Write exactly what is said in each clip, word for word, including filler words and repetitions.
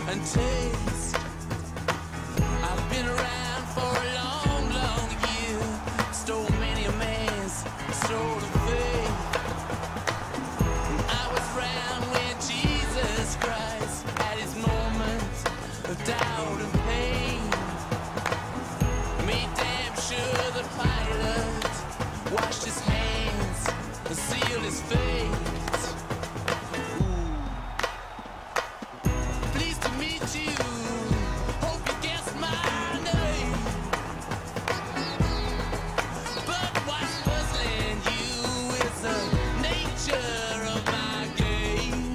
and taste. I've been around for a long, long year. Stole many a man's soul of faith. I was around when Jesus Christ had his moments of doubt and pain. Made damn sure the pilot washed his hands and sealed his fate. Pleased to meet you. Hope you guessed my name. But what's puzzling you is the nature of my game.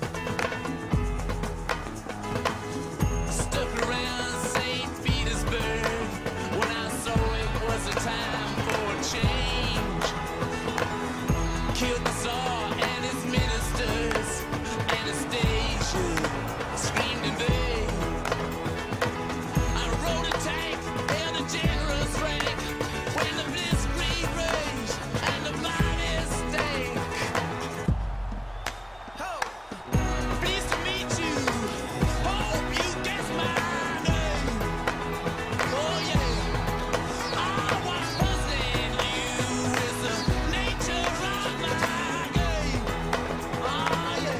Stuck around Saint Petersburg when I saw it was a time for a change. Killed the Tsar and his ministers. Anastasia screamed in vain. I rode a tank, held a generous rank when the blitzkrieg raged and the body stank. Pleased to meet you. Hope you guessed my name. Oh yeah. Ah, what's puzzling you is the nature of my game. Ah yeah.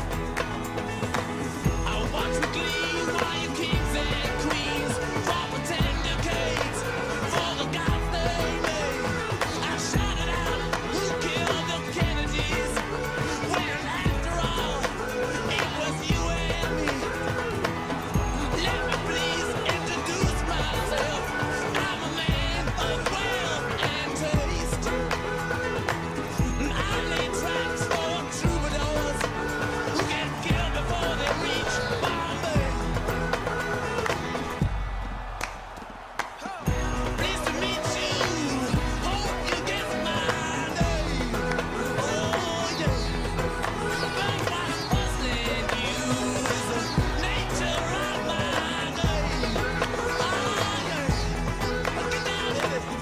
I watch with glee while you kings and queens fall for tender cakes for the gods they made. I shouted out, who killed the Kennedys? When after all, it was you and me. Let me please introduce myself. I'm a man of wealth and taste. I lay tracks for troubadours who get killed before they reach Bombay. Pleased to meet you. Hope you guessed my name. Oh yeah. But what's puzzling you is the nature of my game. Ah yeah. Get down with it.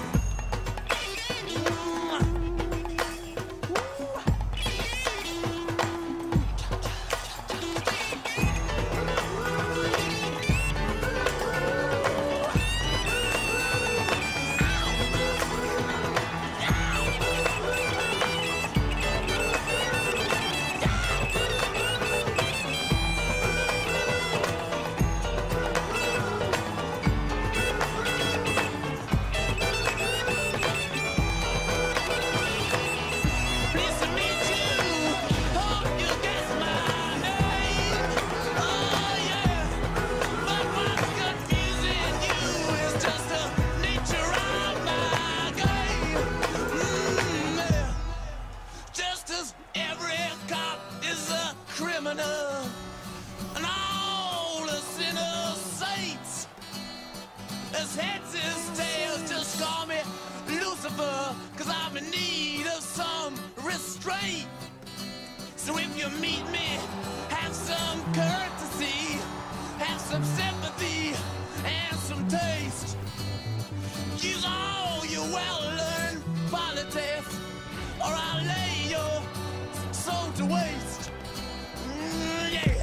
Pleased to meet you. Hope you guessed my name. Oh yeah. But what's confusing you is just the nature of my game. Mm, yeah. Just as every cop is a criminal, and all the sinners saints. As heads is tails, just call me Lucifer, cause I'm in need of some restraint. So if you meet me, have some courtesy, have some sympathy, and some taste. Use all your well-learned politics, or I'll lay your soul to waste. Mm, yeah.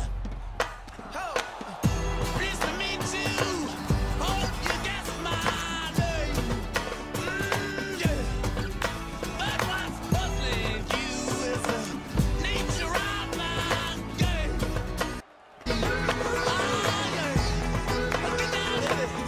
Pleased to meet you. Hope you guessed my name. Mm, yeah. But what's puzzling you is the nature of my game. Ah, yeah. Get down with it.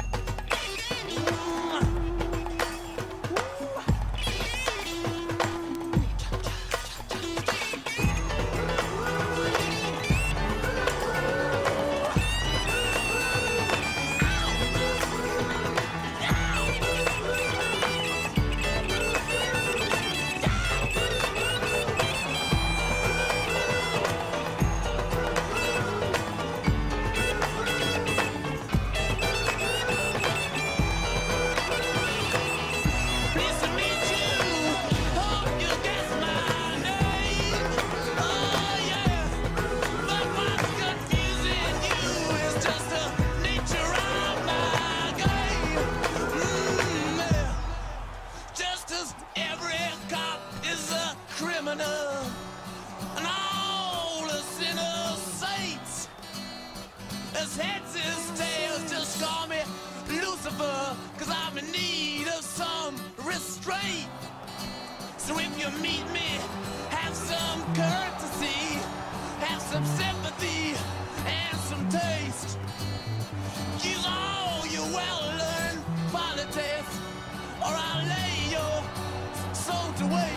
Pleased to meet you. Hope you guessed my name. Oh yeah. But what's confusing you is just the nature of my game. Mm, yeah. Just as every cop is a criminal, and all the sinners saints. his heads, his tails, just call me Lucifer, cause I'm in need of some restraint. So if you meet me, have some courtesy, have some sympathy, and some taste. Use all your well-learned politics, or I'll lay your soul to waste.